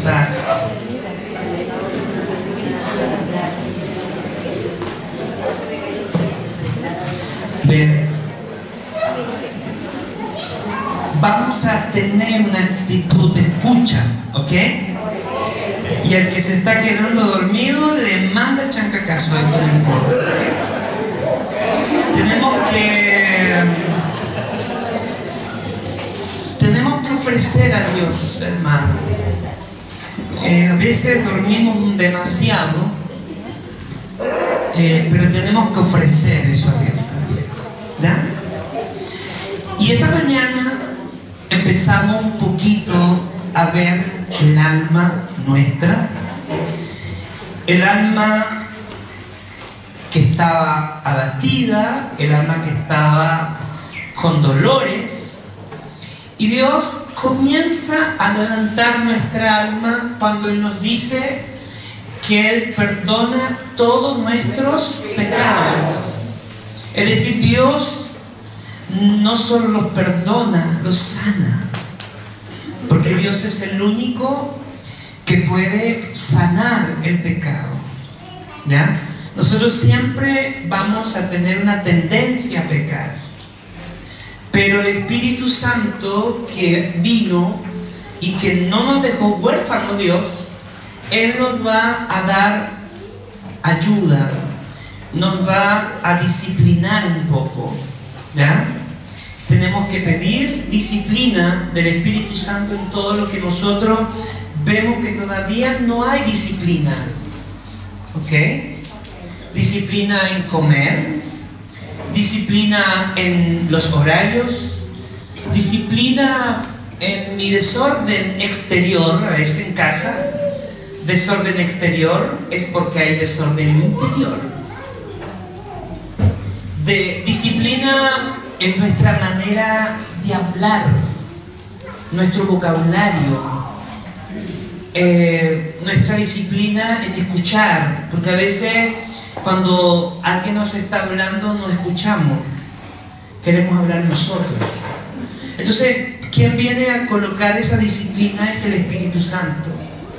a... Bien. Vamos a tener una actitud de escucha, ¿ok? Y al que se está quedando dormido le manda el chancacazo ahí con el codo. Tenemos que ofrecer a Dios, hermano. A veces dormimos demasiado, pero tenemos que ofrecer eso a Dios también, ¿ya? Y esta mañana empezamos un poquito a ver el alma nuestra, el alma que estaba abatida, el alma que estaba con dolores, y Dios comienza a levantar nuestra alma cuando Él nos dice que Él perdona todos nuestros pecados. Es decir, Dios no solo los perdona, los sana, porque Dios es el único que puede sanar el pecado, ¿ya? Nosotros siempre vamos a tener una tendencia a pecar, pero el Espíritu Santo que vino y que no nos dejó huérfanos Dios, Él nos va a dar ayuda, nos va a disciplinar un poco, ¿ya? Tenemos que pedir disciplina del Espíritu Santo en todo lo que nosotros vemos que todavía no hay disciplina, ¿ok? Disciplina en comer, disciplina en los horarios, disciplina en mi desorden exterior, a veces en casa. Desorden exterior es porque hay desorden interior. De disciplina en nuestra manera de hablar, nuestro vocabulario, nuestra disciplina en escuchar, porque a veces cuando alguien nos está hablando no escuchamos, queremos hablar nosotros. Entonces, quien viene a colocar esa disciplina es el Espíritu Santo.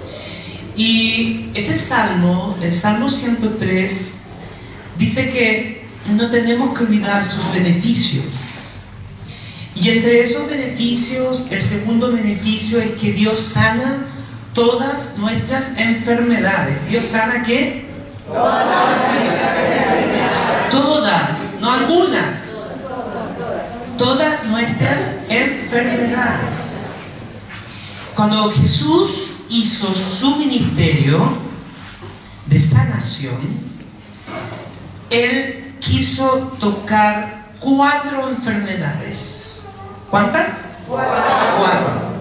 Y este salmo, el Salmo 103, dice que no tenemos que olvidar sus beneficios. Y entre esos beneficios, el segundo beneficio es que Dios sana todas nuestras enfermedades. ¿Dios sana qué? Todas, no algunas. Todas nuestras enfermedades. Cuando Jesús hizo su ministerio de sanación, Él quiso tocar 4 enfermedades. ¿Cuántas? 4.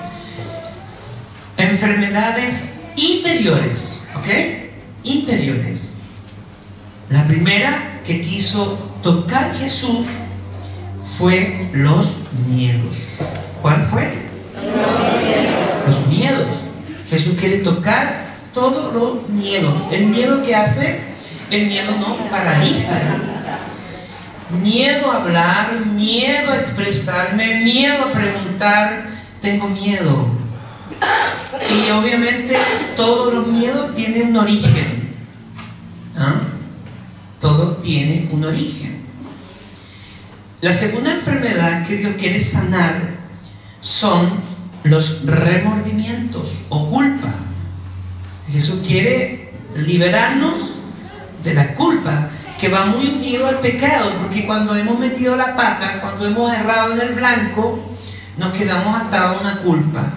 Enfermedades interiores, ¿ok? Interiores. La primera que quiso tocar Jesús fue los miedos. ¿Cuál fue? Los miedos. Jesús quiere tocar todos los miedos. El miedo que hace, el miedo no paraliza. Miedo a hablar, miedo a expresarme, miedo a preguntar, tengo miedo. Y obviamente todos los miedos tienen un origen. ¿Ah? Todo tiene un origen. La segunda enfermedad que Dios quiere sanar son los remordimientos o culpa. Jesús quiere liberarnos de la culpa, que va muy unido al pecado, porque cuando hemos metido la pata, cuando hemos errado en el blanco, nos quedamos atados a una culpa.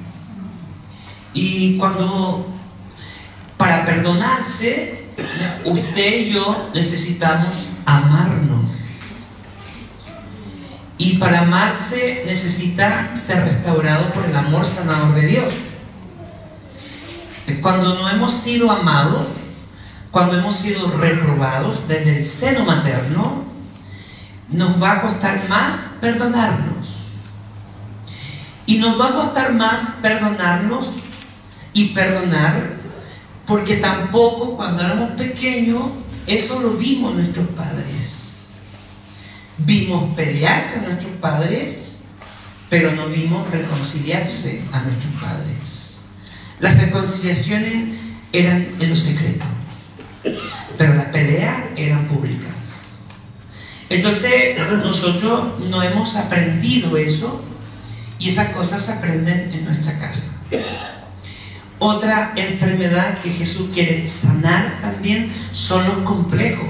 Y cuando, para perdonarse, usted y yo necesitamos amarnos. Y para amarse necesita ser restaurado por el amor sanador de Dios. Cuando no hemos sido amados, cuando hemos sido reprobados desde el seno materno, nos va a costar más perdonarnos. Y nos va a costar más perdonarnos y perdonar, porque tampoco cuando éramos pequeños eso lo vimos nuestros padres. Vimos pelearse a nuestros padres, pero no vimos reconciliarse a nuestros padres. Las reconciliaciones eran en lo secreto, pero las peleas eran públicas. Entonces nosotros no hemos aprendido eso, y esas cosas se aprenden en nuestra casa. Otra enfermedad que Jesús quiere sanar también son los complejos.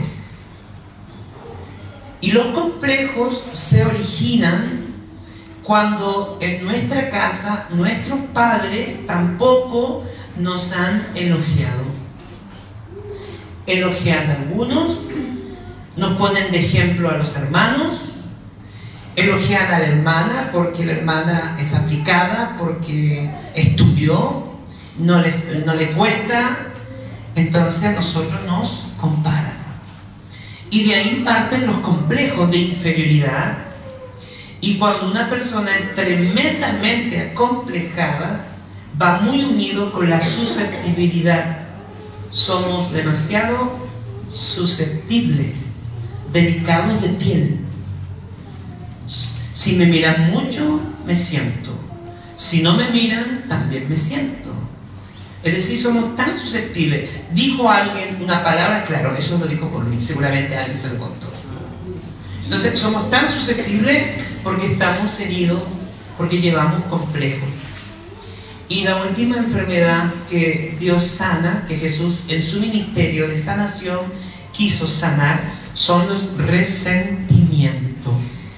Y los complejos se originan cuando en nuestra casa nuestros padres tampoco nos han elogiado. Elogian a algunos, nos ponen de ejemplo a los hermanos, elogian a la hermana porque la hermana es aplicada, porque estudió, no le cuesta, entonces a nosotros nos comparan. Y de ahí parten los complejos de inferioridad. Y cuando una persona es tremendamente acomplejada, va muy unido con la susceptibilidad. Somos demasiado susceptibles, delicados de piel. Si me miran mucho, me siento. Si no me miran, también me siento. Es decir, somos tan susceptibles. Dijo alguien una palabra, claro, eso lo dijo por mí, seguramente alguien se lo contó. Entonces somos tan susceptibles porque estamos heridos, porque llevamos complejos. Y la última enfermedad que Dios sana, que Jesús en su ministerio de sanación quiso sanar, son los resentimientos.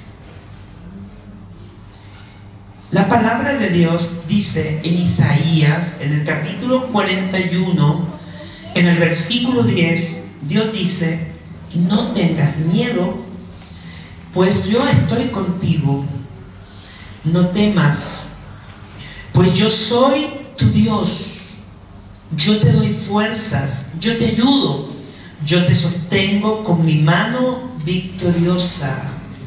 La palabra de Dios dice en Isaías, en el capítulo 41, en el versículo 10, Dios dice: no tengas miedo, pues yo estoy contigo. No temas, pues yo soy tu Dios. Yo te doy fuerzas, yo te ayudo, yo te sostengo con mi mano victoriosa.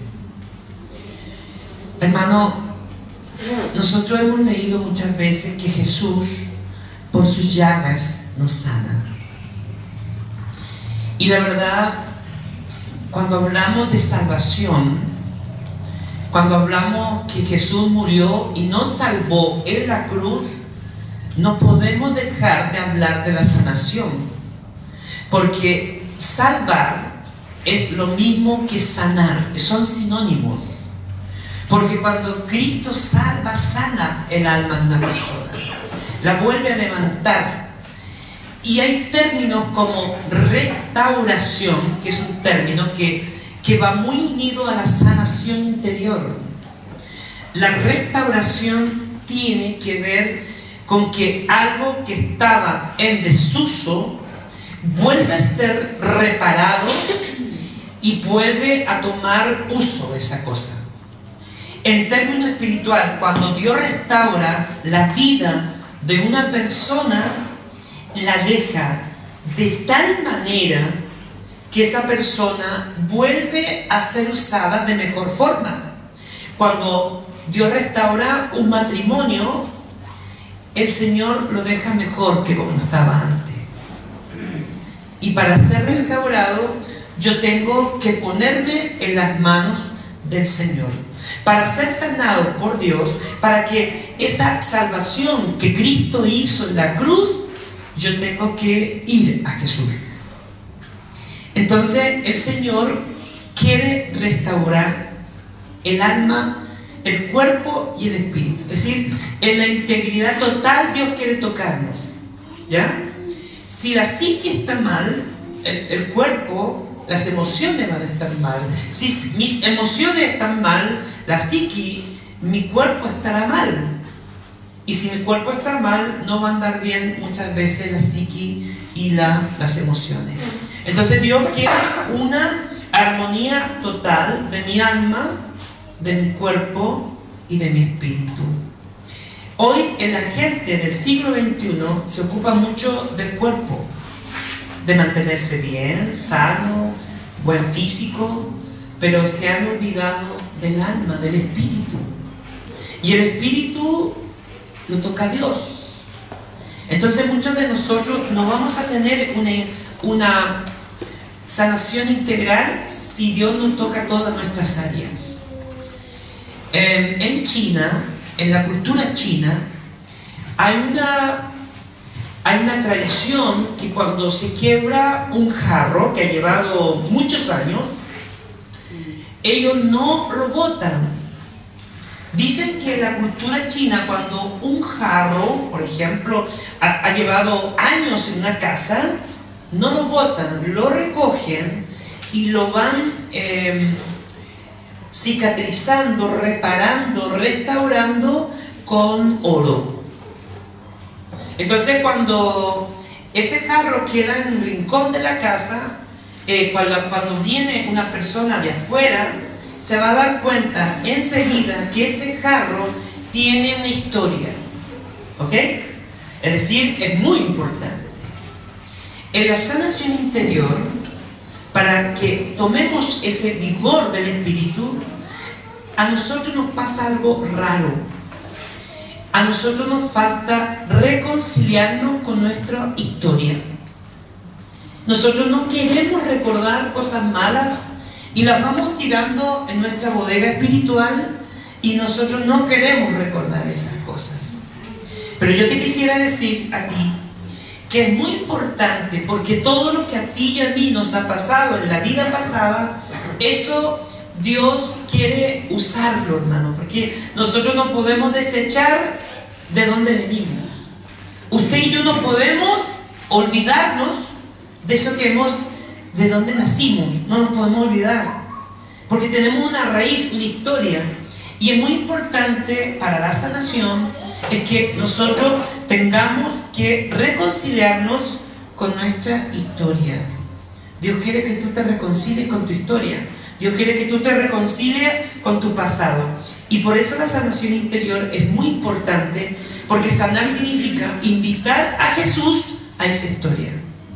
Hermano, nosotros hemos leído muchas veces que Jesús, por sus llagas, nos sana. Y la verdad, cuando hablamos de salvación, cuando hablamos que Jesús murió y nos salvó en la cruz, no podemos dejar de hablar de la sanación. Porque salvar es lo mismo que sanar, son sinónimos. Porque cuando Cristo salva, sana el alma de una persona, la vuelve a levantar. Y hay términos como restauración, que es un término que va muy unido a la sanación interior. La restauración tiene que ver con que algo que estaba en desuso vuelve a ser reparado y vuelve a tomar uso de esa cosa. En términos espiritual, cuando Dios restaura la vida de una persona, la deja de tal manera que esa persona vuelve a ser usada de mejor forma. Cuando Dios restaura un matrimonio, el Señor lo deja mejor que como estaba antes. Y para ser restaurado, yo tengo que ponerme en las manos del Señor. Para ser sanado por Dios, para que esa salvación que Cristo hizo en la cruz, yo tengo que ir a Jesús. Entonces el Señor quiere restaurar el alma, el cuerpo y el espíritu. Es decir, en la integridad total Dios quiere tocarnos, ¿ya? Si la psique está mal, el cuerpo, las emociones van a estar mal. Si mis emociones están mal, la psique, mi cuerpo estará mal. Y si mi cuerpo está mal, no va a andar bien muchas veces la psique y las emociones. Entonces Dios quiere una armonía total de mi alma, de mi cuerpo y de mi espíritu. Hoy en la gente del siglo XXI se ocupa mucho del cuerpo, de mantenerse bien, sano, buen físico, pero se han olvidado del alma, del espíritu. Y el espíritu lo toca Dios. Entonces muchos de nosotros no vamos a tener una sanación integral si Dios no toca todas nuestras áreas. En China, en la cultura china, hay hay una tradición que cuando se quiebra un jarro que ha llevado muchos años, ellos no lo botan. Dicen que en la cultura china, cuando un jarro, por ejemplo, ha llevado años en una casa, no lo botan, lo recogen y lo van cicatrizando, reparando, restaurando con oro. Entonces, cuando ese jarro queda en un rincón de la casa, cuando viene una persona de afuera, se va a dar cuenta enseguida que ese jarro tiene una historia. ¿Ok? Es decir, es muy importante. En la sanación interior, para que tomemos ese vigor del espíritu, a nosotros nos pasa algo raro. A nosotros nos falta reconciliarnos con nuestra historia. Nosotros no queremos recordar cosas malas y las vamos tirando en nuestra bodega espiritual y nosotros no queremos recordar esas cosas. Pero yo te quisiera decir a ti que es muy importante, porque todo lo que a ti y a mí nos ha pasado en la vida pasada, eso Dios quiere usarlo, hermano, porque nosotros no podemos desechar de dónde venimos. Usted y yo no podemos olvidarnos de eso que de dónde nacimos. No nos podemos olvidar, porque tenemos una raíz, una historia. Y es muy importante para la sanación es que nosotros tengamos que reconciliarnos con nuestra historia. Dios quiere que tú te reconcilies con tu historia. Dios quiere que tú te reconcilies con tu pasado. Y por eso la sanación interior es muy importante, porque sanar significa invitar a Jesús a esa historia.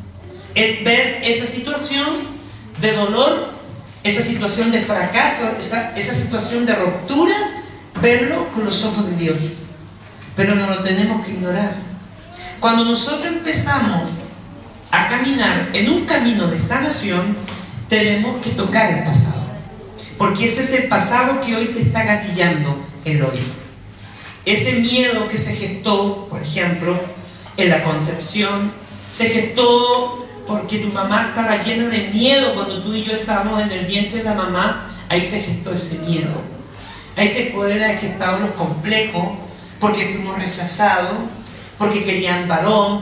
Es ver esa situación de dolor, esa situación de fracaso, esa situación de ruptura, verlo con los ojos de Dios. Pero no lo tenemos que ignorar. Cuando nosotros empezamos a caminar en un camino de sanación, tenemos que tocar el pasado, porque ese es el pasado que hoy te está gatillando el hoy. Ese miedo que se gestó, por ejemplo, en la concepción, se gestó porque tu mamá estaba llena de miedo cuando tú y yo estábamos en el vientre de la mamá. Ahí se gestó ese miedo. Ahí se puede haber gestado los complejos, porque fuimos rechazados, porque querían varón,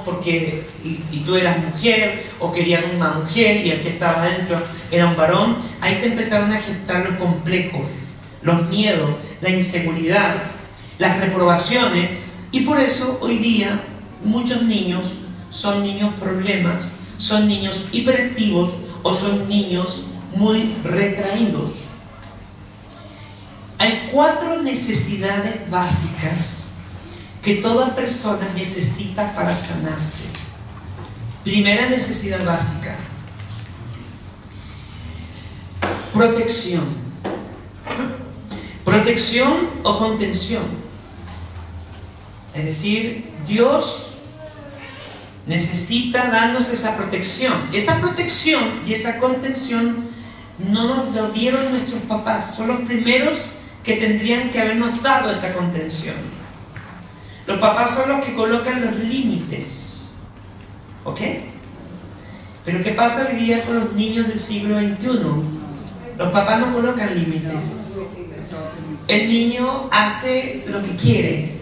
y tú eras mujer, o querían una mujer y el que estaba adentro era un varón. Ahí se empezaron a gestar los complejos, los miedos, la inseguridad, las reprobaciones, y por eso hoy día muchos niños son niños problemas, son niños hiperactivos o son niños muy retraídos. Hay 4 necesidades básicas que toda persona necesita para sanarse. Primera necesidad básica: protección. Protección o contención. Es decir, Dios necesita darnos esa protección. Esa protección y esa contención no nos lo dieron nuestros papás. Son los primeros que tendrían que habernos dado esa contención. Los papás son los que colocan los límites. ¿Ok? Pero ¿qué pasa hoy día con los niños del siglo XXI? Los papás no colocan límites. El niño hace lo que quiere.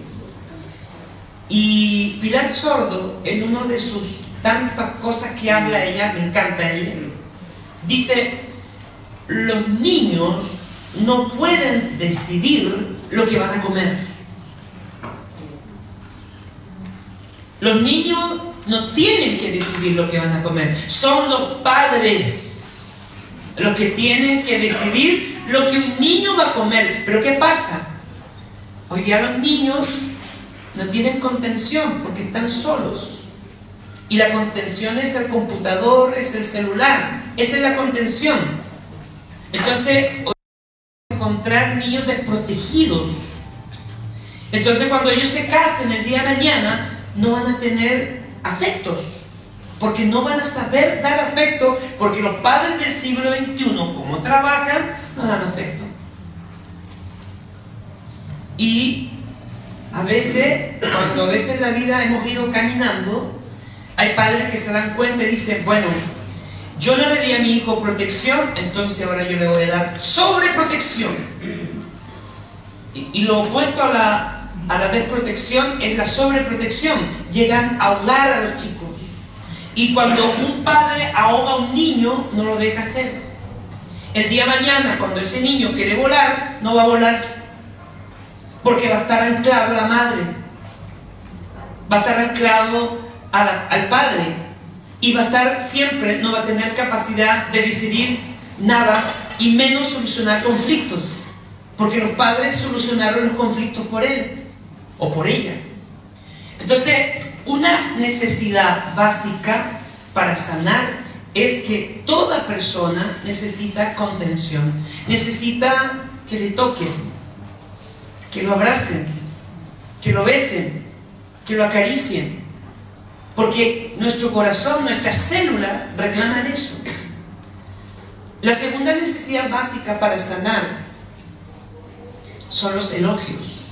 Y Pilar Sordo, en una de sus tantas cosas que habla ella, me encanta ella, dice: los niños no pueden decidir lo que van a comer. Los niños no tienen que decidir lo que van a comer. Son los padres los que tienen que decidir lo que un niño va a comer. Pero ¿qué pasa? Hoy día los niños no tienen contención porque están solos. Y la contención es el computador, es el celular. Esa es la contención. Entonces, hoy vamos a encontrar niños desprotegidos. Entonces, cuando ellos se casen el día de mañana, no van a tener afectos, porque no van a saber dar afecto, porque los padres del siglo XXI, como trabajan, no dan afecto. Y a veces, cuando en la vida hemos ido caminando, Hay padres que se dan cuenta y dicen, bueno, yo no le di a mi hijo protección, entonces ahora yo le voy a dar sobreprotección. Y lo opuesto a la desprotección es la sobreprotección. Llegan a ahogar a los chicos. Y cuando un padre ahoga a un niño, no lo deja hacer. El día de mañana, cuando ese niño quiere volar, no va a volar. Porque va a estar anclado a la madre. Va a estar anclado al padre. Y va a estar siempre, no va a tener capacidad de decidir nada y menos solucionar conflictos. Porque los padres solucionaron los conflictos por él o por ella. Entonces, una necesidad básica para sanar es que toda persona necesita contención. Necesita que le toquen, que lo abracen, que lo besen, que lo acaricien. Porque nuestro corazón, nuestras células reclaman eso. La segunda necesidad básica para sanar son los elogios.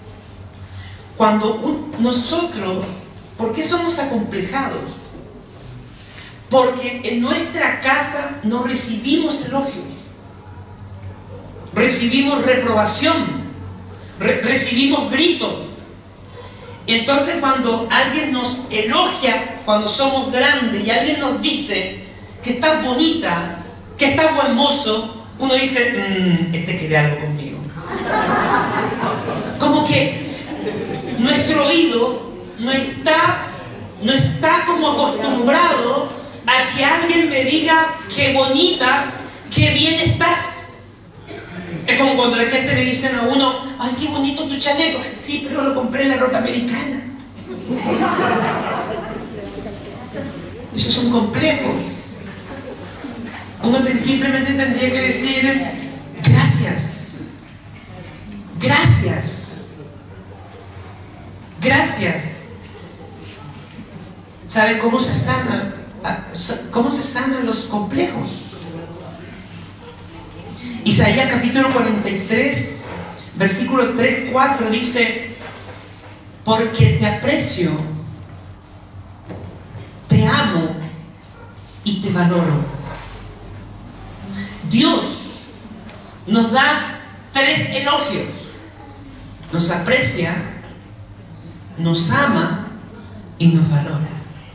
Cuando nosotros, ¿por qué somos acomplejados? Porque en nuestra casa no recibimos elogios. Recibimos reprobación, recibimos gritos. Entonces cuando alguien nos elogia, cuando somos grandes y alguien nos dice que estás bonita, que estás buen mozo, uno dice, este quiere algo conmigo. Como que nuestro oído no está como acostumbrado a que alguien me diga qué bonita, qué bien estás. Es como cuando la gente le dicen a uno, ay, qué bonito tu chaleco. Sí, pero lo compré en la ropa americana. Esos son complejos. Uno simplemente tendría que decir, gracias. Gracias. Gracias. ¿Sabe cómo se sana? ¿Cómo se sanan los complejos? Isaías capítulo 43, versículo 3, 4 dice, porque te aprecio, te amo y te valoro. Dios nos da 3 elogios. Nos aprecia, nos ama y nos valora.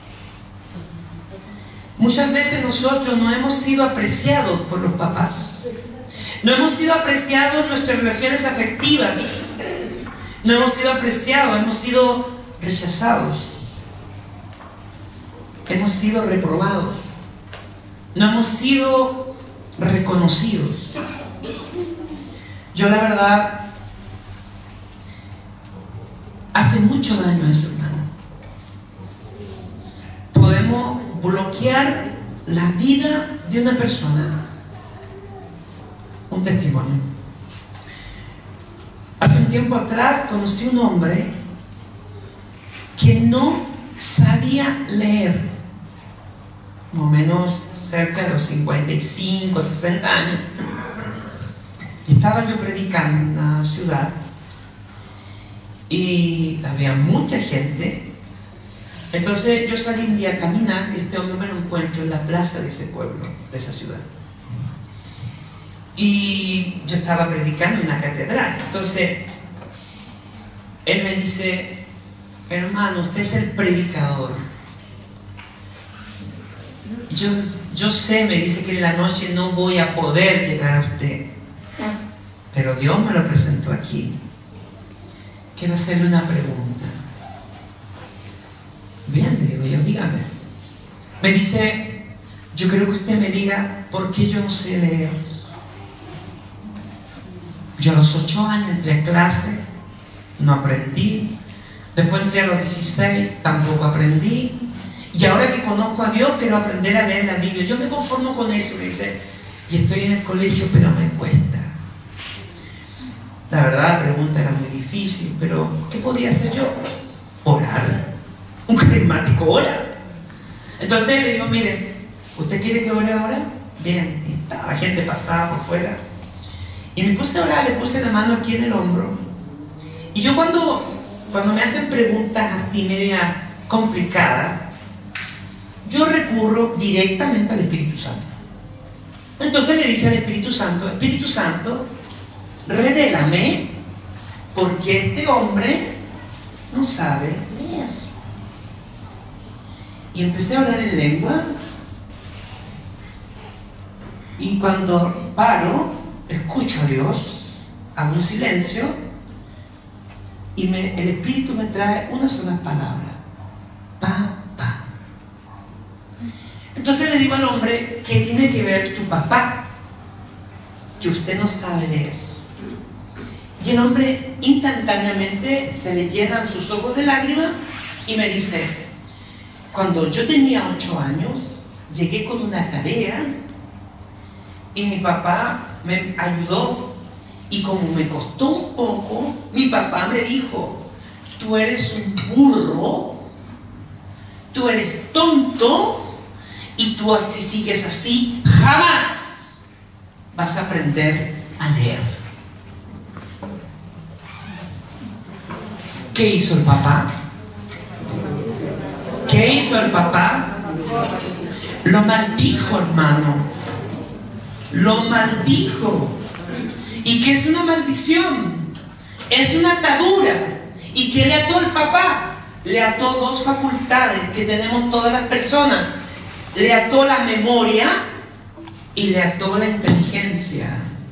Muchas veces nosotros no hemos sido apreciados por los papás. No hemos sido apreciados en nuestras relaciones afectivas. No hemos sido apreciados, hemos sido rechazados. Hemos sido reprobados. No hemos sido reconocidos. Yo la verdad, hace mucho daño a eso, hermano. Podemos bloquear la vida de una persona. Un testimonio. Hace un tiempo atrás conocí un hombre que no sabía leer, más o menos cerca de los 55, 60 años. Estaba yo predicando en una ciudad y había mucha gente. Entonces yo salí un día a caminar y este hombre me lo encuentro en la plaza de ese pueblo, de esa ciudad. Y yo estaba predicando en una catedral. Entonces él me dice, hermano, usted es el predicador. Yo sé, me dice, que en la noche no voy a poder llegar a usted, pero Dios me lo presentó aquí. Quiero hacerle una pregunta. Bien, le digo yo, dígame. Me dice, yo creo que usted me diga por qué yo no sé leer. Yo a los 8 años entré a clase, no aprendí. Después entré a los 16, tampoco aprendí. Y ahora que conozco a Dios, quiero aprender a leer la Biblia. Yo me conformo con eso, me dice. Y estoy en el colegio, pero me cuesta. La verdad, la pregunta era muy difícil, pero ¿qué podía hacer yo? Orar. Un carismático ora. Entonces le digo, mire, ¿usted quiere que ore ahora? Bien. Y la gente pasaba por fuera. Y me puse a orar, le puse la mano aquí en el hombro. Y yo cuando me hacen preguntas así media complicadas, yo recurro directamente al Espíritu Santo. Entonces le dije al Espíritu Santo, revélame por qué este hombre no sabe leer. Y empecé a orar en lengua, y cuando paro, escucho a Dios, hago un silencio, y el Espíritu me trae una sola palabra: papá. Entonces le digo al hombre: ¿qué tiene que ver tu papá? Que usted no sabe leer. Y el hombre instantáneamente se le llenan sus ojos de lágrimas y me dice: cuando yo tenía 8 años, llegué con una tarea y mi papá me ayudó, y como me costó un poco, mi papá me dijo: tú eres un burro, tú eres tonto, y tú así sigues así, jamás vas a aprender a leer. ¿Qué hizo el papá? ¿Qué hizo el papá? Lo maldijo, hermano. Lo maldijo. ¿Y qué es una maldición? Es una atadura. ¿Y qué le ató el papá? Le ató 2 facultades que tenemos todas las personas. Le ató la memoria y le ató la inteligencia.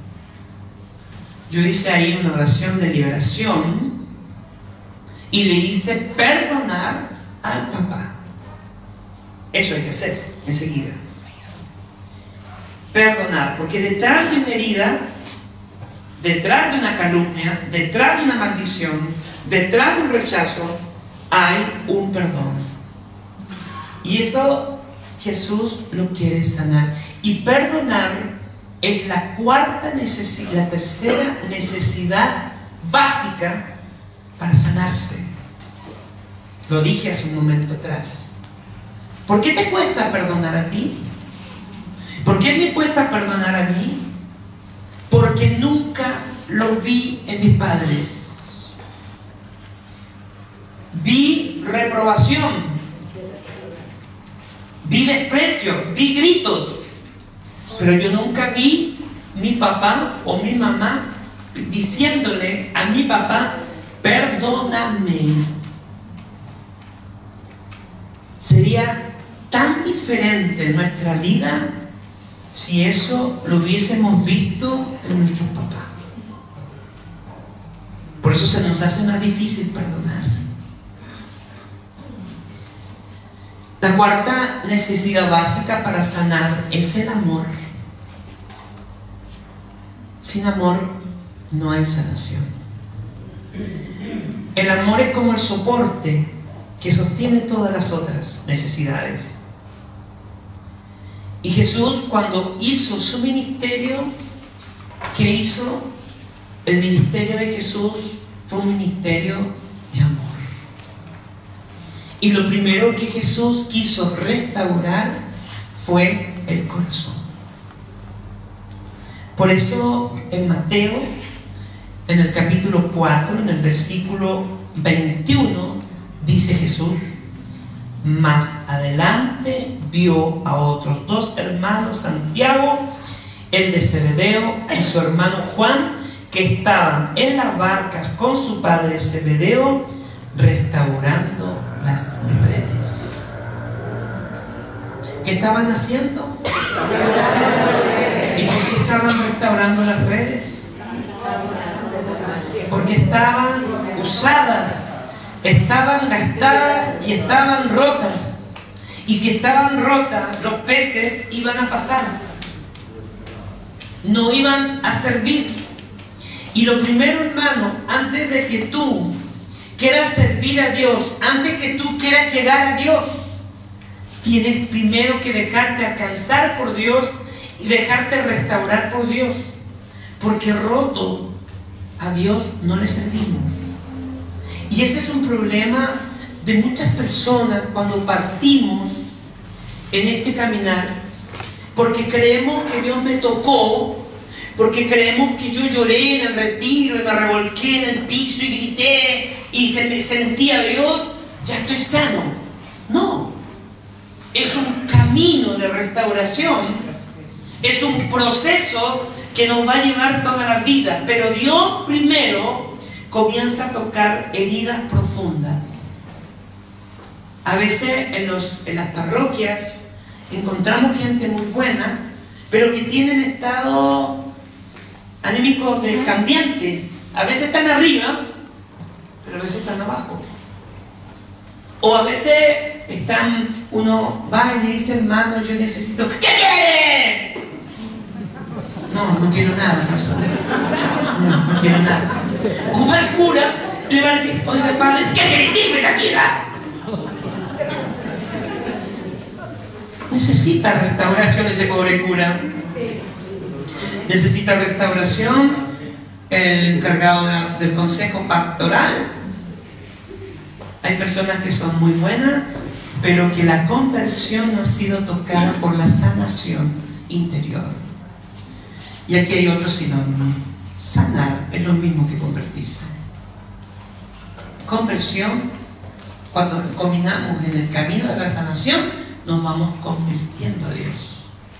Yo hice ahí una oración de liberación y le hice perdonar al papá. Eso hay que hacer enseguida. Perdonar, porque detrás de una herida, detrás de una calumnia, detrás de una maldición, detrás de un rechazo, hay un perdón. Y eso Jesús lo quiere sanar. Y perdonar es la tercera necesidad básica para sanarse. Lo dije hace un momento atrás. ¿Por qué te cuesta perdonar a ti? ¿Por qué me cuesta perdonar a mí? Porque nunca lo vi en mis padres. Vi reprobación, vi desprecio, vi gritos, pero yo nunca vi mi papá o mi mamá diciéndole a mi papá: perdóname. Sería tan diferente nuestra vida si eso lo hubiésemos visto en nuestros papás. Por eso se nos hace más difícil perdonar. La cuarta necesidad básica para sanar es el amor. Sin amor no hay sanación. El amor es como el soporte que sostiene todas las otras necesidades. Y Jesús, cuando hizo su ministerio, ¿qué hizo? El ministerio de Jesús fue un ministerio de amor. Y lo primero que Jesús quiso restaurar fue el corazón. Por eso en Mateo, en el capítulo 4, en el versículo 21, dice Jesús: más adelante vio a otros 2 hermanos, Santiago, el de Zebedeo, y su hermano Juan, que estaban en las barcas con su padre Zebedeo, restaurando las redes. ¿Qué estaban haciendo? ¿Y por qué estaban restaurando las redes? Porque estaban usadas, estaban gastadas y estaban rotas. Y si estaban rotas, los peces iban a pasar, no iban a servir. Y lo primero, hermano, antes de que tú quieras servir a Dios, antes que tú quieras llegar a Dios, tienes primero que dejarte alcanzar por Dios y dejarte restaurar por Dios, porque roto a Dios no le servimos. Y ese es un problema de muchas personas cuando partimos en este caminar, porque creemos que Dios me tocó, porque creemos que yo lloré en el retiro y me revolqué en el piso y grité y se me sentía Dios, ya estoy sano. No, es un camino de restauración, es un proceso que nos va a llevar toda la vida. Pero Dios primero comienza a tocar heridas profundas. A veces en las parroquias encontramos gente muy buena, pero que tienen estado anímicos cambiantes. A veces están arriba, pero a veces están abajo. O a veces uno va y le dice, hermano, yo necesito... ¿Qué quiere? No quiero nada. No quiero nada. O va el cura y le va a decir, oiga, padre, ¿qué querés? Dime, tranquila. Necesita restauración ese pobre cura. Necesita restauración el encargado del consejo pastoral. Hay personas que son muy buenas, pero que la conversión no ha sido tocada por la sanación interior. Y aquí hay otro sinónimo. Sanar es lo mismo que convertirse. Conversión, cuando caminamos en el camino de la sanación, nos vamos convirtiendo a Dios.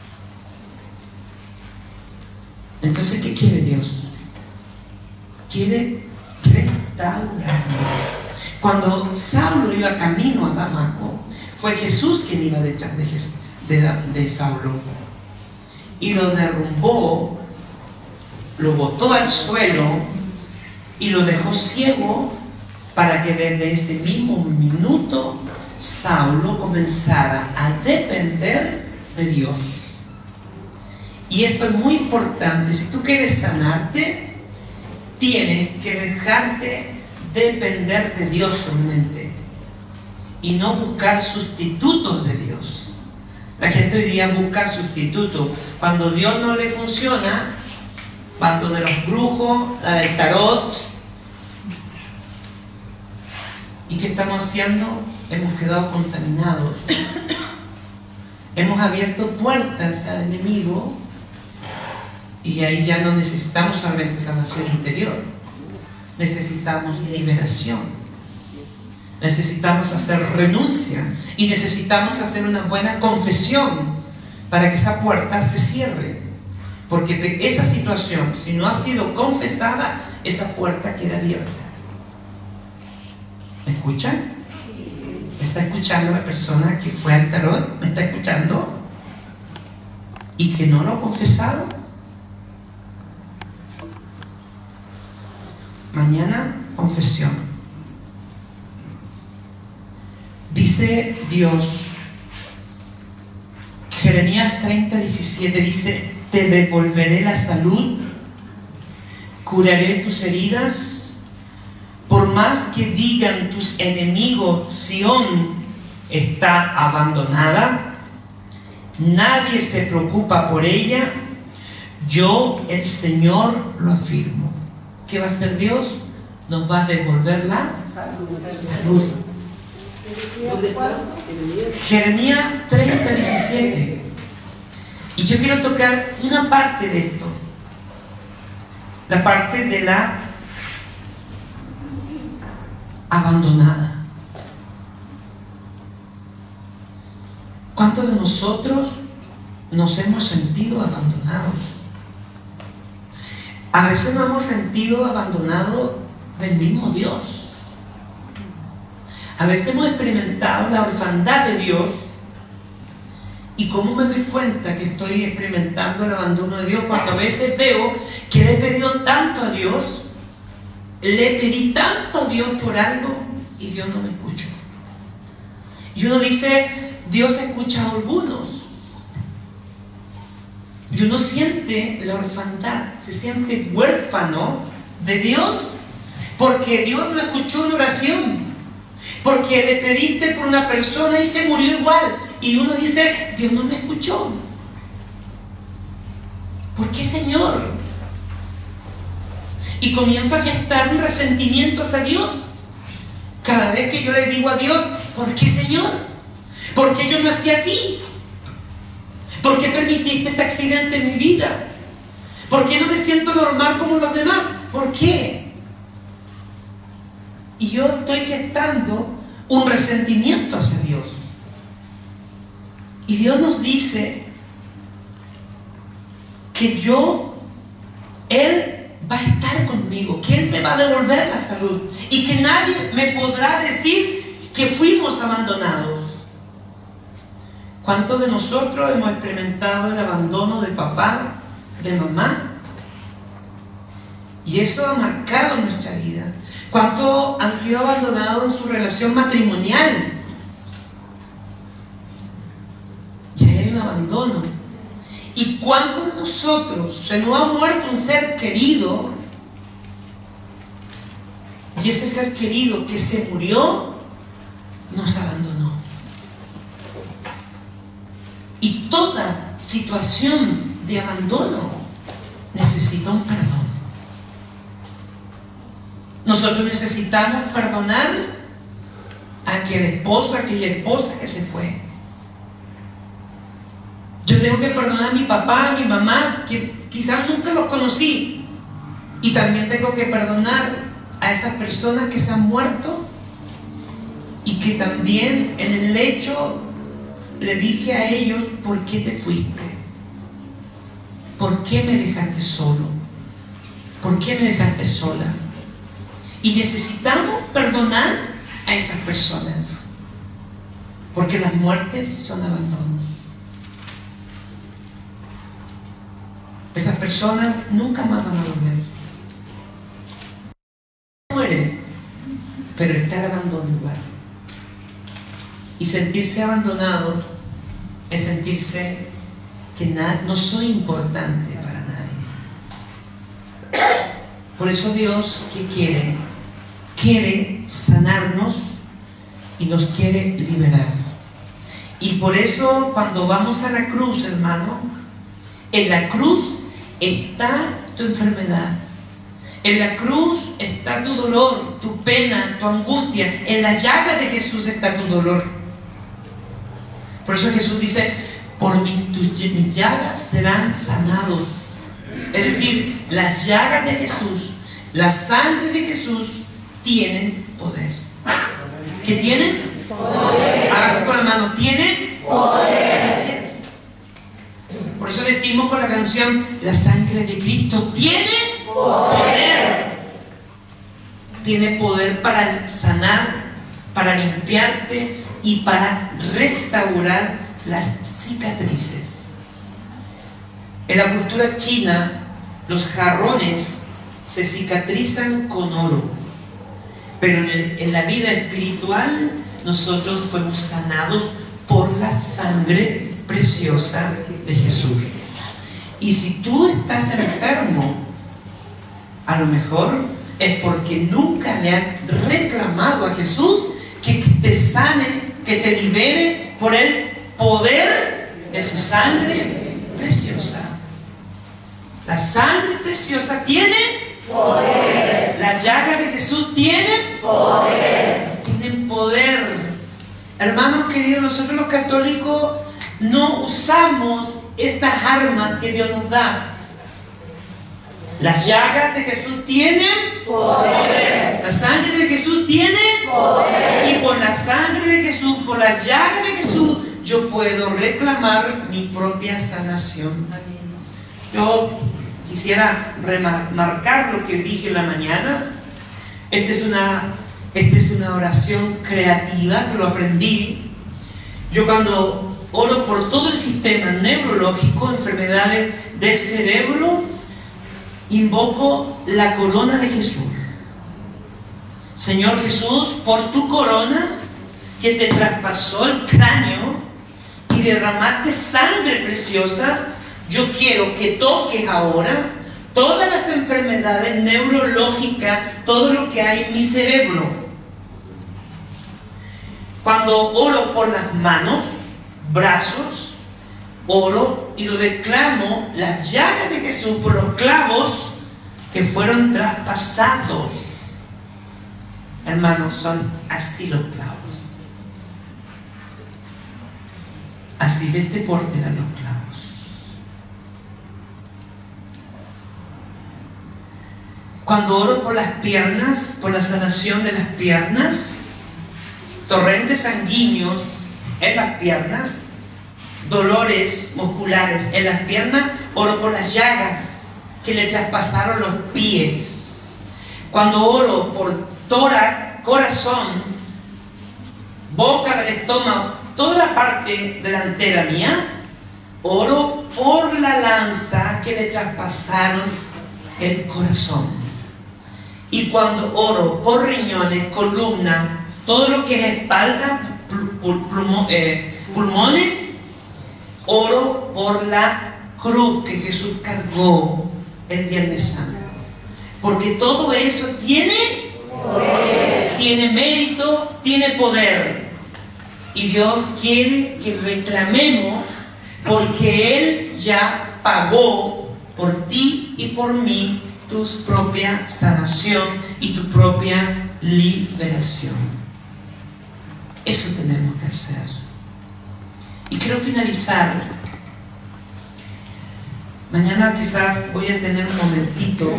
Entonces, ¿qué quiere Dios? Quiere restaurarnos. Cuando Saulo iba camino a Damasco, fue Jesús quien iba detrás de Saulo y lo derrumbó, lo botó al suelo y lo dejó ciego, para que desde ese mismo minuto Saulo comenzara a depender de Dios. Y esto es muy importante. Si tú quieres sanarte, tienes que dejarte depender de Dios solamente y no buscar sustitutos de Dios. La gente hoy día busca sustitutos. Cuando Dios no le funciona, cuando de los brujos, la del tarot. ¿Y qué estamos haciendo? Hemos quedado contaminados. Hemos abierto puertas al enemigo y ahí ya no necesitamos solamente sanación interior. Necesitamos liberación. Necesitamos hacer renuncia y necesitamos hacer una buena confesión para que esa puerta se cierre. Porque esa situación, si no ha sido confesada, esa puerta queda abierta. ¿Me escuchan? ¿Me está escuchando la persona que fue al tarot? ¿Me está escuchando? ¿Y que no lo ha confesado? Mañana, confesión. Dice Dios, Jeremías 30:17 dice: te devolveré la salud, curaré tus heridas. Por más que digan tus enemigos, Sión está abandonada, nadie se preocupa por ella, yo, el Señor, lo afirmo. ¿Qué va a hacer Dios? Nos va a devolver la salud. Jeremías 30:17. Y yo quiero tocar una parte de esto, la parte de la abandonada. ¿Cuántos de nosotros nos hemos sentido abandonados? A veces nos hemos sentido abandonados del mismo Dios. A veces hemos experimentado la orfandad de Dios. ¿Y cómo me doy cuenta que estoy experimentando el abandono de Dios? Cuando a veces veo que le he pedido tanto a Dios, le pedí tanto a Dios por algo y Dios no me escuchó. Y uno dice, Dios escucha a algunos. Y uno siente la orfandad, se siente huérfano de Dios, porque Dios no escuchó una oración, porque le pediste por una persona y se murió igual. Y uno dice, Dios no me escuchó. ¿Por qué, Señor? Y comienzo a gestar un resentimiento hacia Dios. Cada vez que yo le digo a Dios, ¿por qué, Señor? ¿Por qué yo nací así? ¿Por qué permitiste este accidente en mi vida? ¿Por qué no me siento normal como los demás? ¿Por qué? Y yo estoy gestando un resentimiento hacia Dios. Y Dios nos dice que Él va a estar conmigo, que Él me va a devolver la salud y que nadie me podrá decir que fuimos abandonados. ¿Cuántos de nosotros hemos experimentado el abandono de papá, de mamá? Y eso ha marcado nuestra vida. ¿Cuántos han sido abandonados en su relación matrimonial? Y hay un abandono. ¿Y cuántos de nosotros se nos ha muerto un ser querido? Y ese ser querido que se murió nos abandonó. Y toda situación de abandono necesita un perdón. Nosotros necesitamos perdonar a aquella esposa que se fue. Yo tengo que perdonar a mi papá, a mi mamá, que quizás nunca los conocí. Y también tengo que perdonar a esas personas que se han muerto y que también en el lecho le dije a ellos: ¿por qué te fuiste? ¿Por qué me dejaste solo? ¿Por qué me dejaste sola? Y necesitamos perdonar a esas personas, porque las muertes son abandonos. Esas personas nunca más van a volver. Mueren, pero está el abandono igual. Y sentirse abandonado es sentirse que no soy importante para nadie. Por eso Dios, ¿qué quiere? Quiere sanarnos y nos quiere liberar. Y por eso cuando vamos a la cruz, hermano, en la cruz está tu enfermedad. En la cruz está tu dolor, tu pena, tu angustia. En la llaga de Jesús está tu dolor. Por eso Jesús dice: por mis llagas serán sanados. Es decir, las llagas de Jesús, la sangre de Jesús tienen poder. ¿Qué tienen? Poder. Hágase con la mano. ¿Tienen? Poder. Por eso decimos con la canción: la sangre de Cristo tiene poder. Tiene poder para sanar, para limpiarte y para restaurar las cicatrices. En la cultura china, los jarrones se cicatrizan con oro, pero en la vida espiritual nosotros fuimos sanados por la sangre preciosa de Jesús. Y si tú estás enfermo, a lo mejor es porque nunca le has reclamado a Jesús que te sane, que te libere por el poder de su sangre preciosa. La sangre preciosa tiene poder. La llaga de Jesús tiene poder. Tienen poder. Hermanos queridos, nosotros los católicos no usamos estas armas que Dios nos da. Las llagas de Jesús tienen poder. La sangre de Jesús tiene poder. Y por la sangre de Jesús, por la llaga de Jesús, yo puedo reclamar mi propia sanación. Yo quisiera remarcar lo que dije en la mañana. Esta es una oración creativa que lo aprendí. Yo cuando oro por todo el sistema neurológico, enfermedades del cerebro, invoco la corona de Jesús. Señor Jesús, por tu corona que te traspasó el cráneo y derramaste sangre preciosa, yo quiero que toques ahora todas las enfermedades neurológicas, todo lo que hay en mi cerebro. Cuando oro por las manos, brazos, oro y reclamo las llagas de Jesús por los clavos que fueron traspasados. Hermanos, son así los clavos. Así de este porte eran los clavos. Cuando oro por las piernas, por la sanación de las piernas, torrentes sanguíneos en las piernas, dolores musculares en las piernas, oro por las llagas que le traspasaron los pies. Cuando oro por tórax, corazón, boca del estómago, toda la parte delantera mía, oro por la lanza que le traspasaron el corazón. Y cuando oro por riñones, columna, todo lo que es espalda, pulmones, oro por la cruz que Jesús cargó el Viernes Santo. Porque todo eso tiene poder, tiene mérito, tiene poder. Y Dios quiere que reclamemos, porque Él ya pagó por ti y por mí tu propia sanación y tu propia liberación. Eso tenemos que hacer. Y quiero finalizar. Mañana quizás voy a tener un momentito,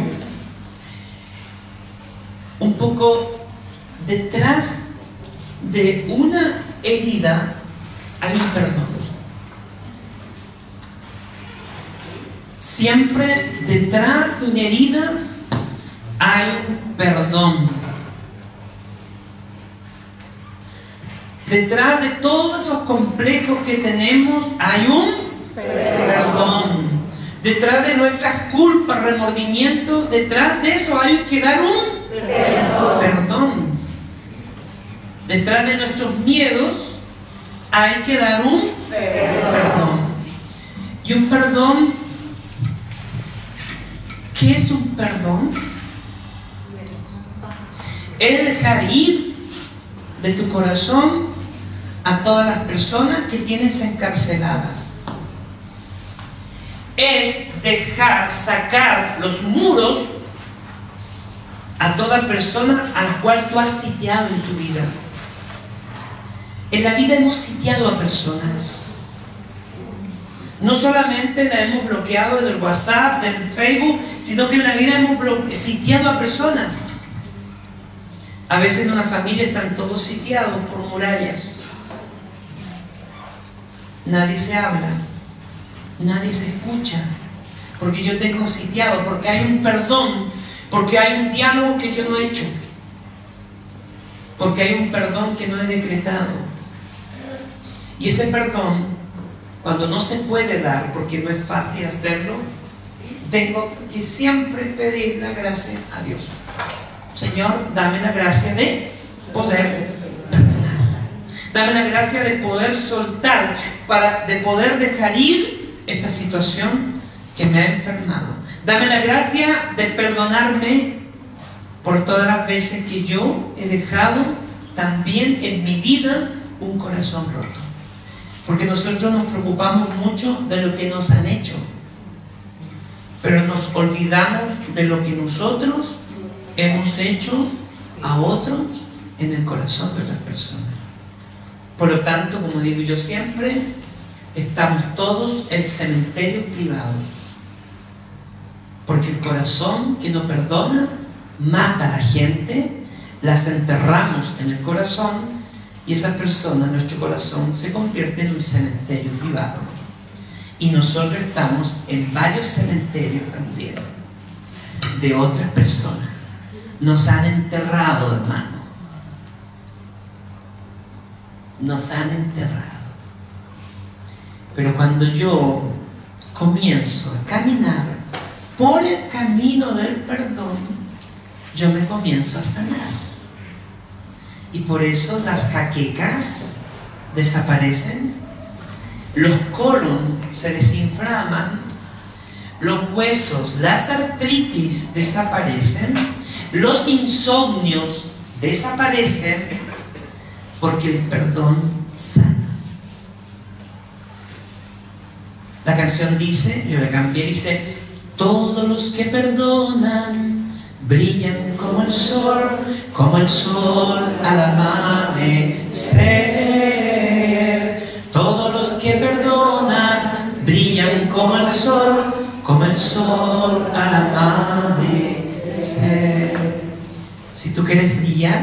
un poco detrás de una herida hay un perdón. Siempre detrás de una herida hay un perdón. Detrás de todos esos complejos que tenemos hay un perdón. Detrás de nuestras culpas, remordimientos, detrás de eso hay que dar un perdón. Detrás de nuestros miedos hay que dar un perdón. Y un perdón, ¿qué es un perdón? Es dejar ir de tu corazón a todas las personas que tienes encarceladas. Es dejar sacar los muros a toda persona a la cual tú has sitiado en tu vida. En la vida hemos sitiado a personas. No solamente la hemos bloqueado del WhatsApp, del Facebook, sino que en la vida hemos sitiado a personas. A veces en una familia están todos sitiados por murallas. Nadie se habla, nadie se escucha, porque yo tengo sitiado, porque hay un perdón, porque hay un diálogo que yo no he hecho, porque hay un perdón que no he decretado. Y ese perdón, cuando no se puede dar, porque no es fácil hacerlo, tengo que siempre pedir la gracia a Dios. Señor, dame la gracia de poder perdonar. Dame la gracia de poder soltar, de poder dejar ir esta situación que me ha enfermado. Dame la gracia de perdonarme por todas las veces que yo he dejado también en mi vida un corazón roto. Porque nosotros nos preocupamos mucho de lo que nos han hecho, pero nos olvidamos de lo que nosotros hemos hecho a otros en el corazón de otras personas. Por lo tanto, como digo yo siempre, estamos todos en cementerios privados, porque el corazón que no perdona mata a la gente, las enterramos en el corazón, y esa persona, nuestro corazón, se convierte en un cementerio privado. Y nosotros estamos en varios cementerios también de otras personas. Nos han enterrado, hermano. Nos han enterrado. Pero cuando yo comienzo a caminar por el camino del perdón, yo me comienzo a sanar. Y por eso las jaquecas desaparecen, los colon se desinflaman, los huesos, las artritis desaparecen, los insomnios desaparecen, porque el perdón sana. La canción dice, yo la cambié, dice: todos los que perdonan brillan como el sol al amanecer. Todos los que perdonan brillan como el sol al amanecer. Si tú quieres brillar,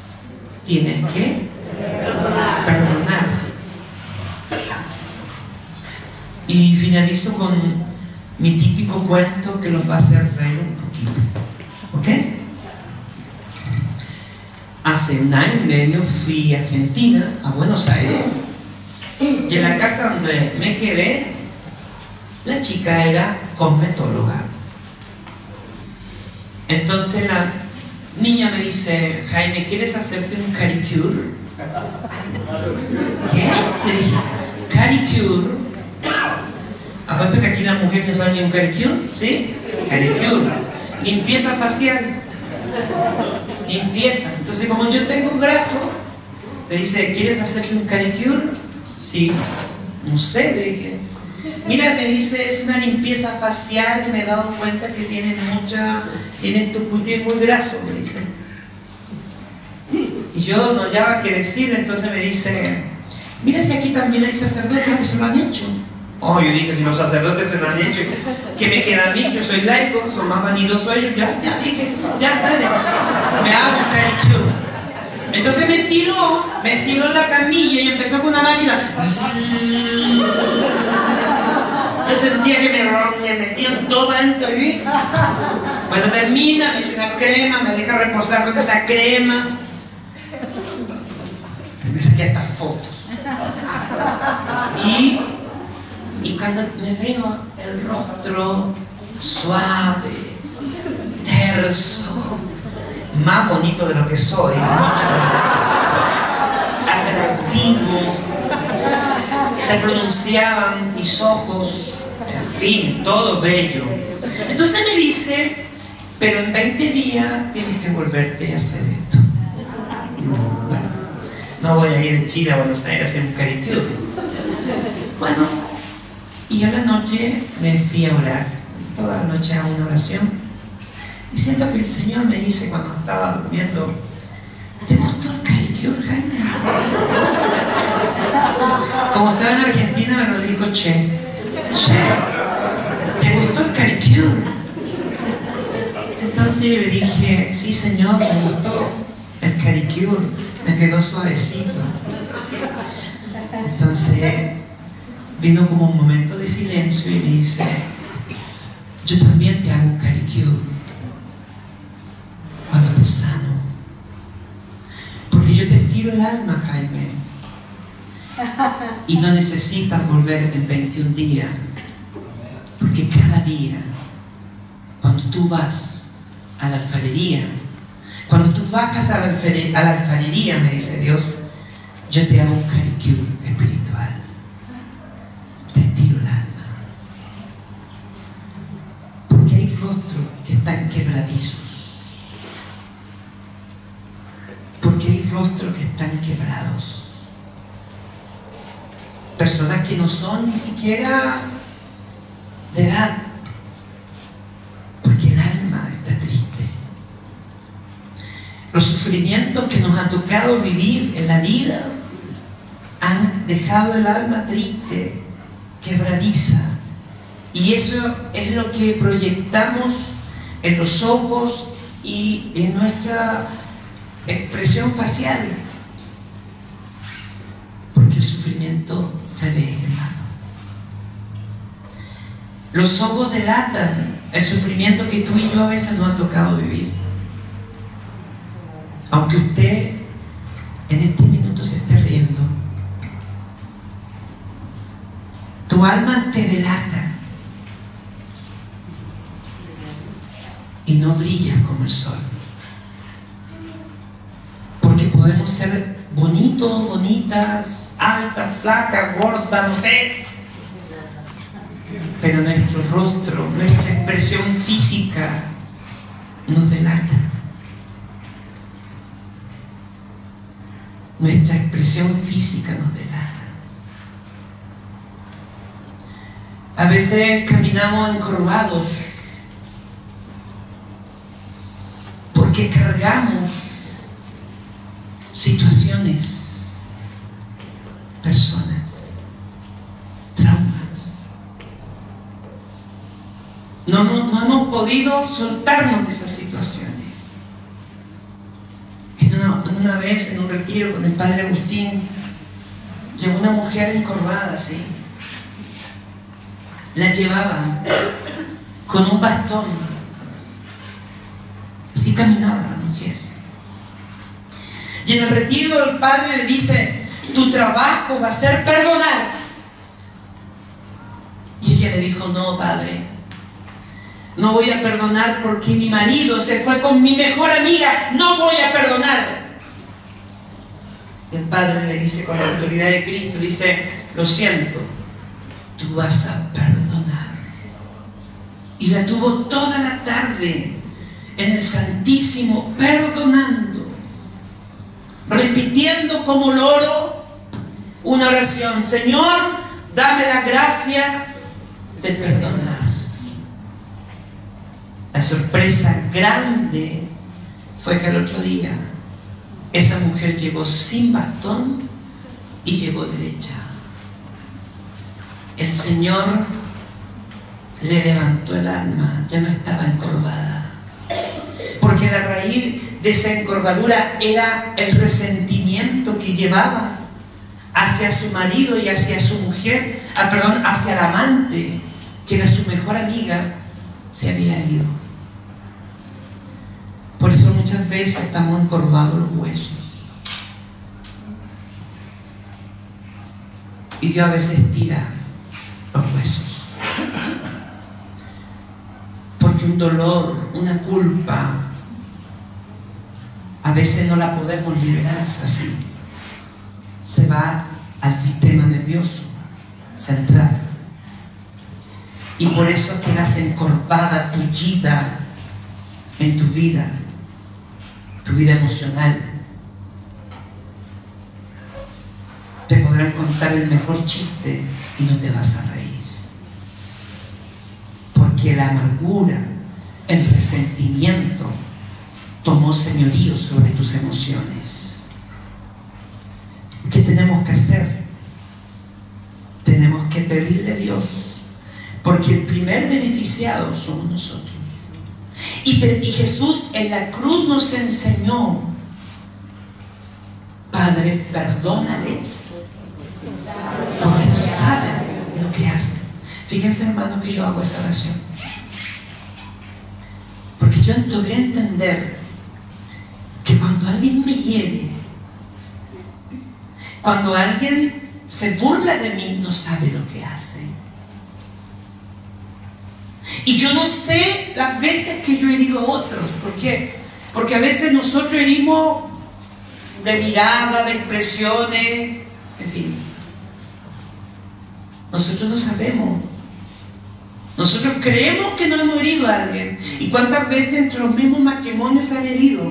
tienes que perdonar. finalizo con mi típico cuento que los va a hacer reír un poquito. ¿Ok? Hace 1 año y medio fui a Argentina, a Buenos Aires, y en la casa donde me quedé, la chica era cosmetóloga. Entonces la niña me dice: Jaime, ¿quieres hacerte un caricure? ¿Qué? Le dije: caricure. Aparte que aquí las mujeres no saben ni un caricure, ¿sí? Caricure. Limpieza facial. Limpieza. Entonces, como yo tengo un brazo, me dice: ¿quieres hacerte un caricure? Sí. No sé, le dije. Mira, me dice, es una limpieza facial y me he dado cuenta que tienes tu cutis muy graso, me dice. Y yo no hallaba qué decir, entonces me dice: mira, si aquí también hay sacerdotes que se lo han hecho. Oh, yo dije, si los sacerdotes se lo han hecho, ¿qué me queda a mí? Yo soy laico, son más vanidosos ellos. Ya dije, ya, dale, me hago un caricure. Entonces me tiró en la camilla y empezó con una máquina. Yo sentía que me metían todo adentro de mí. Cuando termina, me hice una crema, me deja reposar con esa crema. Me saqué estas fotos. Y cuando me veo el rostro suave, terso, más bonito de lo que soy, mucho atractivo, se pronunciaban mis ojos, en fin, todo bello. Entonces me dice: pero en 20 días tienes que volverte a hacer esto. Bueno, no voy a ir de Chile a Buenos Aires a hacer un caricure. Bueno, y a la noche me fui a orar. Toda la noche hago una oración. Y siento que el Señor me dice cuando estaba durmiendo: ¿te gustó el caricure, Jaime? Como estaba en Argentina me lo dijo: che, ¿te gustó el caricure? Entonces yo le dije: sí, Señor, me gustó el caricure, me quedó suavecito. Entonces vino como un momento de silencio y me dice: yo también te hago un caricure cuando te sano, porque yo te estiro el alma, Jaime, y no necesitas volver en 21 días, porque cada día, cuando tú vas a la alfarería, cuando tú bajas a la alfarería, me dice Dios, yo te hago un caricure espiritual, te estiro el alma, porque hay rostros que están quebradizos, porque hay rostros que están quebrados, personas que no son ni siquiera de edad, porque el alma está triste. Los sufrimientos que nos ha tocado vivir en la vida han dejado el alma triste, quebradiza, y eso es lo que proyectamos en los ojos y en nuestra expresión facial, porque el sufrimiento se ve, hermano. Los ojos delatan el sufrimiento que tú y yo a veces nos ha tocado vivir. Aunque usted en este minuto se esté riendo, tu alma te delata y no brillas como el sol. Porque podemos ser bonitos, bonitas, altas, flacas, gordas, no sé, pero nuestro rostro, nuestra expresión física nos delata. Nuestra expresión física nos delata. A veces caminamos encorvados porque cargamos situaciones, personas, traumas. No hemos podido soltarnos de esas situaciones. Una vez en un retiro con el padre Agustín, llegó una mujer encorvada así, la llevaban con un bastón. Así caminaba la mujer. Y en el retiro el padre le dice: tu trabajo va a ser perdonar. Y ella le dijo: no, padre, no voy a perdonar porque mi marido se fue con mi mejor amiga, no voy a perdonar. Y el padre le dice con la autoridad de Cristo, dice: lo siento, tú vas a perdonar. Y la tuvo toda la tarde en el Santísimo perdonando, repitiendo como loro una oración: Señor, dame la gracia de perdonar. La sorpresa grande fue que al otro día esa mujer llegó sin bastón y llegó derecha. El Señor le levantó el alma, ya no estaba encorvada, porque la raíz de esa encorvadura era el resentimiento que llevaba hacia su marido y hacia su mujer, hacia el amante, que era su mejor amiga, se había ido. Por eso muchas veces estamos encorvados los huesos. Y Dios a veces tira los huesos. Porque un dolor, una culpa, a veces no la podemos liberar así. Se va al sistema nervioso central. Y por eso quedas encorvada, tullida en tu vida emocional. Te podrán contar el mejor chiste y no te vas a reír. Porque la amargura, el resentimiento tomó señorío sobre tus emociones. ¿Qué tenemos que hacer? Tenemos que pedirle a Dios, porque el primer beneficiado somos nosotros. Y Jesús en la cruz nos enseñó: Padre, perdónales, porque no saben lo que hacen. Fíjense, hermano, que yo hago esa oración, porque yo logré entender que cuando alguien me hiere, cuando alguien se burla de mí, no sabe lo que hace. Y yo no sé las veces que yo he herido a otros. ¿Por qué? Porque a veces nosotros herimos de mirada, de expresiones, en fin. Nosotros no sabemos. Nosotros creemos que no hemos herido a alguien. ¿Y cuántas veces entre los mismos matrimonios se han herido?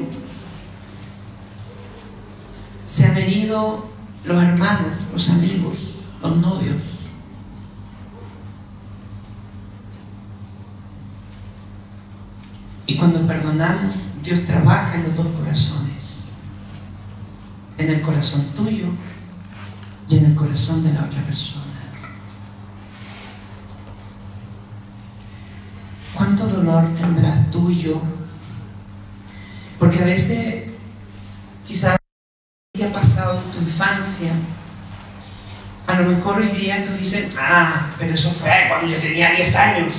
Se han herido los hermanos, los amigos, los novios. Y cuando perdonamos, Dios trabaja en los dos corazones, en el corazón tuyo y en el corazón de la otra persona. ¿Cuánto dolor tendrás tú y yo? Porque a veces, quizás te ha pasado en tu infancia, a lo mejor hoy día tú dices: pero eso fue cuando yo tenía 10 años.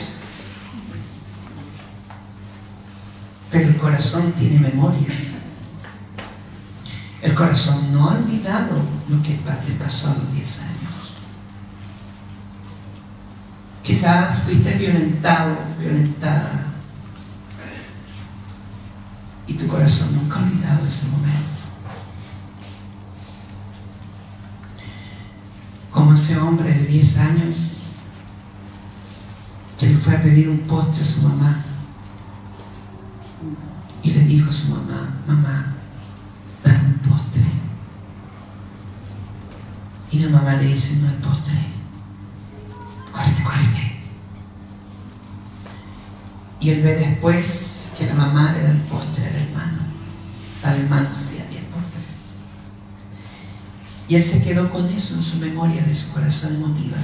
Pero el corazón tiene memoria. El corazón no ha olvidado lo que te pasó a los 10 años. Quizás fuiste violentado, violentada, y tu corazón nunca ha olvidado ese momento. Como ese hombre de 10 años que le fue a pedir un postre a su mamá. Y le dijo a su mamá: mamá, dame un postre. Y la mamá le dice: no hay postre. Córrete, córrete. Y él ve después que la mamá le da el postre al hermano. Al hermano sí había postre. Y él se quedó con eso en su memoria de su corazón emotiva.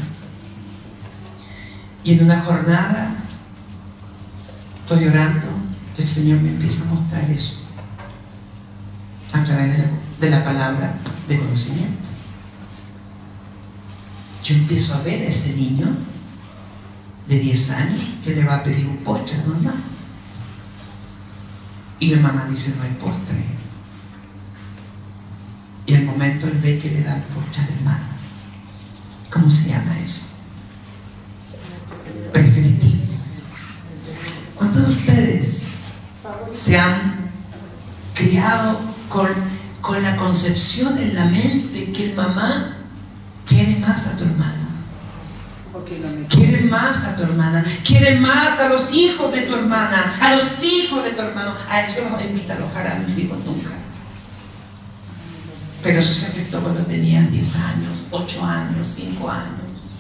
Y en una jornada, estoy orando, el Señor me empieza a mostrar eso a través de la palabra de conocimiento. Yo empiezo a ver a ese niño de 10 años que le va a pedir un postre a mamá. Y la mamá dice, no hay postre. Y al momento él ve que le da el postre al hermano. ¿Cómo se llama eso? Preferitivo. ¿Cuántos de ustedes se han criado con la concepción en la mente que el mamá quiere más a tu hermano? Quiere más a tu hermana, quiere más a los hijos de tu hermana, a los hijos de tu hermano. A eso los invita a alojar a mis hijos nunca. Pero eso se afectó cuando tenías 10 años, 8 años, 5 años.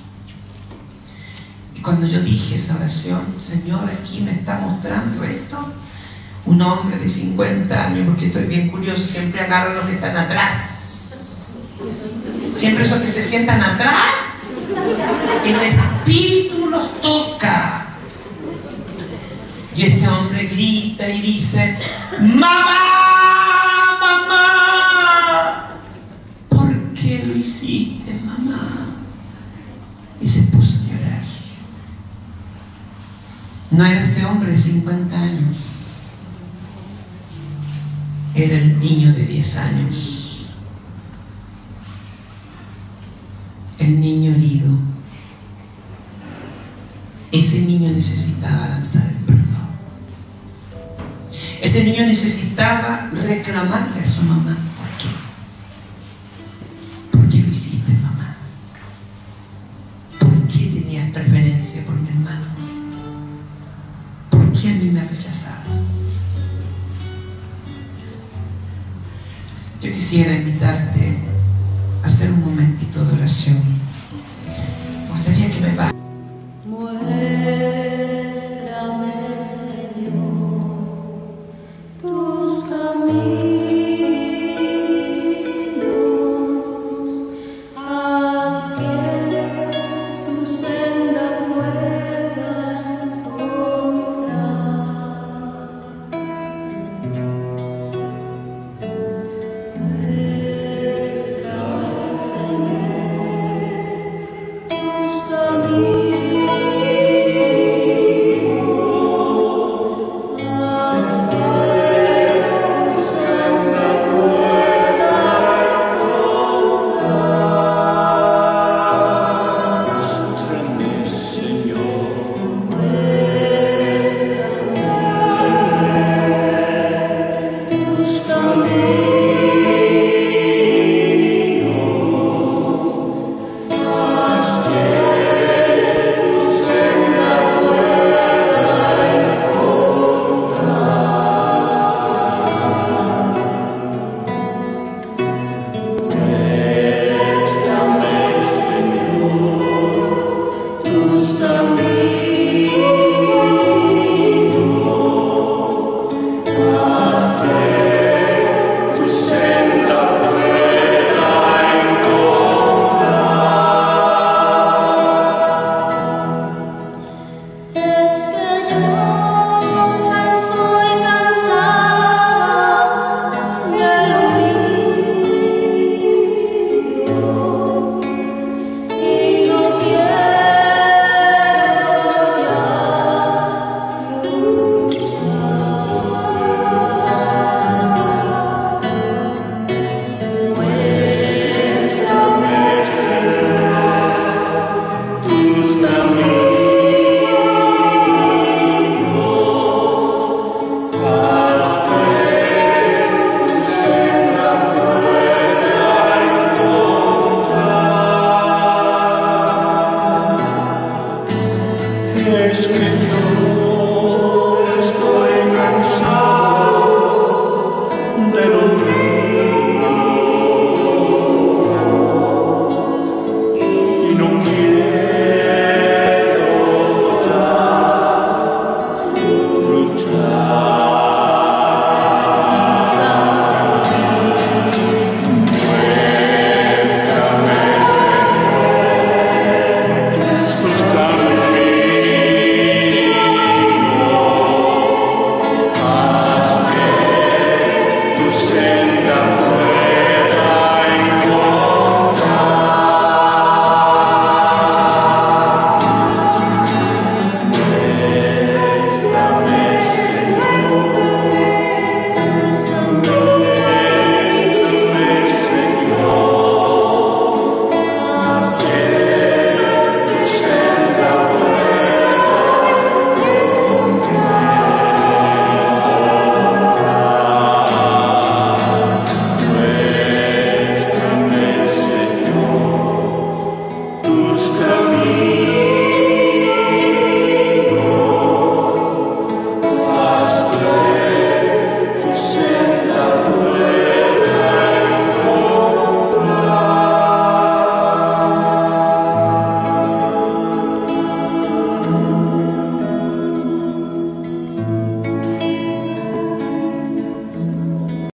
Y cuando yo dije esa oración, Señor, aquí me está mostrando esto, un hombre de 50 años, porque estoy bien curioso, siempre agarro a los que están atrás. Siempre esos que se sientan atrás, el espíritu los toca. Y este hombre grita y dice, ¡Mamá! ¡Mamá! ¿Por qué lo hiciste, mamá? Y se puso a llorar. No era ese hombre de 50 años. Era el niño de 10 años. El niño herido. Ese niño necesitaba lanzar el perdón. Ese niño necesitaba reclamarle a su mamá. ¿Por qué? ¿Por qué lo hiciste, mamá? ¿Por qué tenías preferencia por mi hermano? ¿Por qué a mí me rechazabas? Yo quisiera invitarte